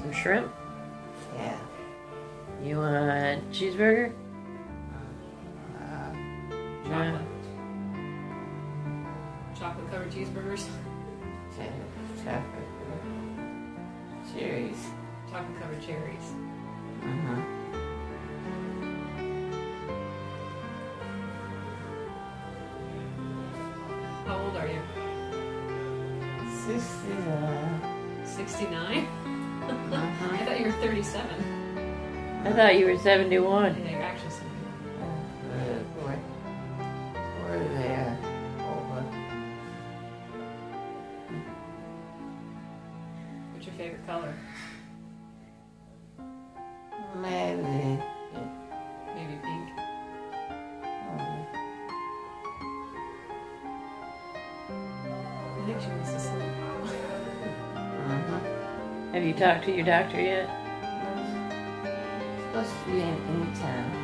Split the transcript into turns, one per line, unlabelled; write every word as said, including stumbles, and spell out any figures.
Some shrimp?
Yeah.
You want a cheeseburger?
Uh,
Yeah.
Chocolate covered cheeseburgers.
chocolate. Cherries.
Chocolate covered cherries.
Uh-huh.
How old are you?
sixty-nine.
sixty-nine?
Uh-huh.
I thought you were thirty-seven.
I thought you were seventy-one.
Yeah, you're actually seventy-one.
Good boy. We're there. Over.
What's your favorite color?
Maybe.
Maybe pink.
Oh,
I think she wants to sleep.
uh-huh.
Have you talked to your doctor yet?
Supposed to be in any time.